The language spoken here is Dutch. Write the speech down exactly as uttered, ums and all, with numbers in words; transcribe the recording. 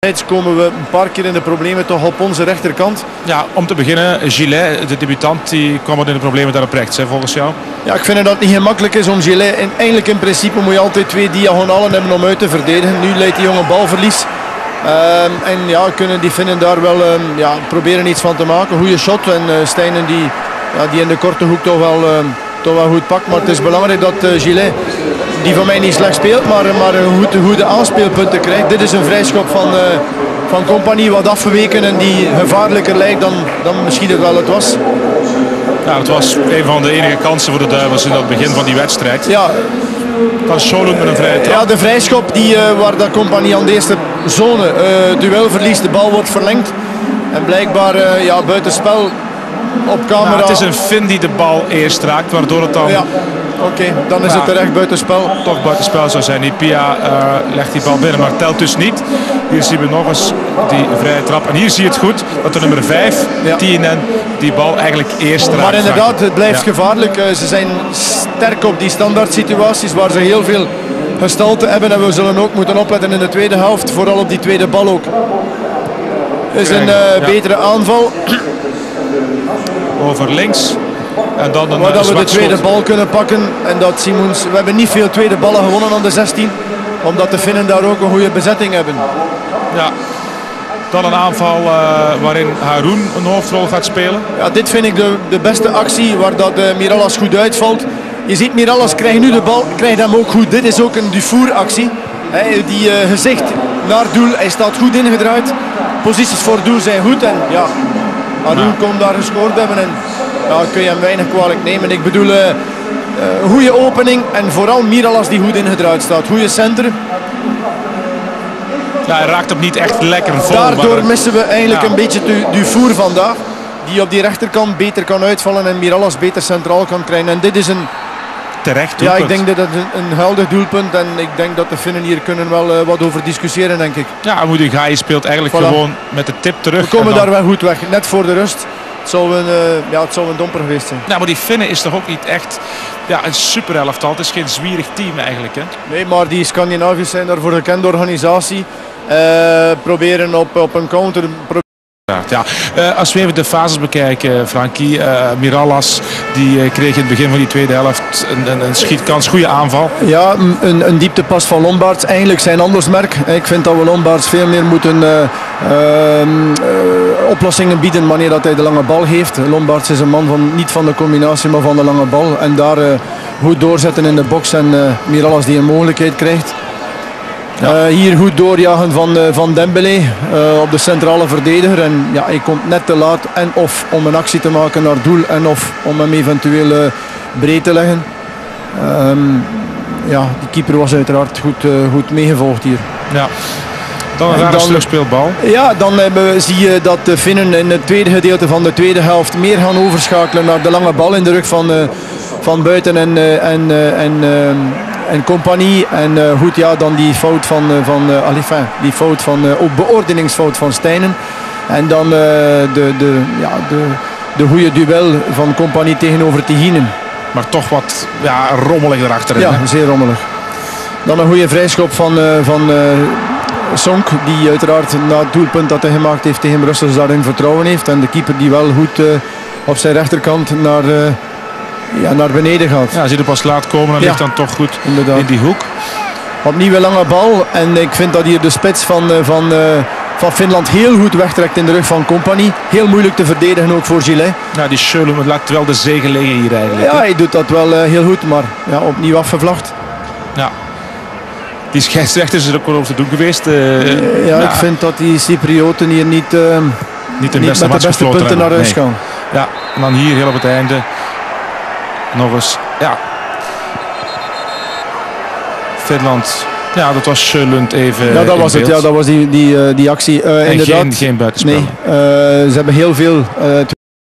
komen we een paar keer in de problemen toch op onze rechterkant. Ja, om te beginnen, Gillet, de debutant, die kwam in de problemen daar op rechts, hè, volgens jou? Ja, ik vind dat het niet gemakkelijk is om Gillet. En eigenlijk in principe moet je altijd twee diagonalen hebben om uit te verdedigen. Nu leidt die jongen balverlies. Um, en ja, kunnen die Finnen daar wel um, ja, proberen iets van te maken. Goede shot en uh, Steinen die, ja, die in de korte hoek toch wel, um, toch wel goed pakt. Maar het is belangrijk dat uh, Gillet, die van mij niet slecht speelt, maar, maar een goede, goede aanspeelpunten krijgt. Dit is een vrijschop van, uh, van Compagnie, wat afgeweken en die gevaarlijker lijkt dan, dan misschien het wel het was. Ja, het was een van de enige kansen voor de Duivels in het begin van die wedstrijd. Ja. Van Scholund met een vrije trap. Ja, de vrijschop die, uh, waar de Compagnie aan de eerste zone uh, duel verliest, de bal wordt verlengd. En blijkbaar uh, ja, buitenspel op camera. Nou, het is een Fin die de bal eerst raakt, waardoor het dan... Ja. Oké, okay, dan is ja, het terecht buitenspel. Toch buitenspel zou zijn. Die Pia uh, legt die bal binnen, maar telt dus niet. Hier zien we nog eens die vrije trap. En hier zie je het goed, dat de nummer vijf, ja. Tienen, die bal eigenlijk eerst raakt. Maar inderdaad, het blijft ja. gevaarlijk. Uh, ze zijn sterk op die standaard situaties waar ze heel veel gestalte hebben. En we zullen ook moeten opletten in de tweede helft. Vooral op die tweede bal ook. Het is een uh, ja. betere aanval. Over links. En dan een, waar dat we de tweede schot. bal kunnen pakken. En dat Simons, we hebben niet veel tweede ballen gewonnen aan de zestien. Omdat de Finnen daar ook een goede bezetting hebben. Ja. Dan een aanval uh, waarin Haroun een hoofdrol gaat spelen. Ja, dit vind ik de, de beste actie waar dat uh, Mirallas goed uitvalt. Je ziet Mirallas krijgt nu de bal, krijgt hem ook goed. Dit is ook een Dufour actie. He, die uh, gezicht naar doel, hij staat goed ingedraaid. Posities voor doel zijn goed. En ja, Haroun ja. kon daar gescoord hebben. En ja, kun je hem weinig kwalijk nemen. Ik bedoel, uh, uh, goede opening en vooral Mirallas die goed ingedraaid staat. Goede center. Ja, hij raakt hem niet echt lekker vol. Daardoor maar... missen we eigenlijk ja. een beetje Dufour vandaag. Die op die rechterkant beter kan uitvallen en Mirallas beter centraal kan krijgen. En dit is een... terecht doelpunt. Ja, ik denk dat het een, een helder doelpunt en ik denk dat de Finnen hier kunnen wel uh, wat over discussiëren, denk ik. Ja, Moody Gai speelt eigenlijk voilà. gewoon met de tip terug. We komen dan... daar wel goed weg, net voor de rust. Het zou een, uh, ja, het zou een domper geweest zijn. Ja, maar die Finnen is toch ook niet echt ja, een super elftal. Het is geen zwierig team eigenlijk, hè? Nee, maar die Scandinaviërs zijn daarvoor gekend, de organisatie. Uh, proberen op, op een counter... Ja, uh, als we even de fases bekijken, Frankie, uh, Mirallas die uh, kreeg in het begin van die tweede helft een, een, een schietkans, goede aanval. Ja, een, een dieptepas van Lombaerts, eigenlijk zijn andersmerk. Ik vind dat we Lombaerts veel meer moeten uh, uh, uh, oplossingen bieden wanneer dat hij de lange bal heeft. Lombaerts is een man van, niet van de combinatie, maar van de lange bal. En daar uh, goed doorzetten in de box en uh, Mirallas die een mogelijkheid krijgt. Ja. Uh, hier goed doorjagen van, uh, van Dembele uh, op de centrale verdediger. En ja, hij komt net te laat en of om een actie te maken naar doel en of om hem eventueel uh, breed te leggen. Um, ja, die keeper was uiteraard goed, uh, goed meegevolgd hier. Ja. Dan een rare terugspeelbal. Ja, dan hebben, zie je dat de Finnen in het tweede gedeelte van de tweede helft meer gaan overschakelen naar de lange bal in de rug van, uh, van Buiten en, uh, en, uh, en uh, en Compagnie. En uh, goed, ja, dan die fout van, uh, van uh, Alifin, die fout van, uh, ook beoordelingsfout van Steinen. En dan uh, de, de, ja, de, de goede duel van Compagnie tegenover Tichinen. Maar toch wat ja, rommelig erachterin. Ja, zeer rommelig. Dan een goede vrijschop van, uh, van uh, Sonk, die uiteraard na het doelpunt dat hij gemaakt heeft tegen Brussels daarin vertrouwen heeft. En de keeper die wel goed uh, op zijn rechterkant naar... Uh, Ja, naar beneden gaat. Ja, als je er pas laat komen, dan ja. ligt dan toch goed inderdaad in die hoek. Opnieuw een lange bal. En ik vind dat hier de spits van, van, van Finland heel goed wegtrekt in de rug van Compagnie. Heel moeilijk te verdedigen ook voor Gillet. Ja, die Scholund laat wel de zege liggen hier eigenlijk. Ja, hij doet dat wel uh, heel goed, maar ja, opnieuw afgevlacht. Ja. Die scheidsrechter is er ook wel over te doen geweest. Uh, ja, ja, ik vind dat die Cyprioten hier niet, uh, niet, de niet beste met de beste punten naar huis nee. gaan. Ja, en dan hier heel op het einde. Nog eens, ja. Finland, ja, dat was Scholund even. Ja, dat was beeld. het, ja, dat was die, die, die actie. Uh, en inderdaad. geen, geen buitenspel. Nee, uh, ze hebben heel veel. Uh,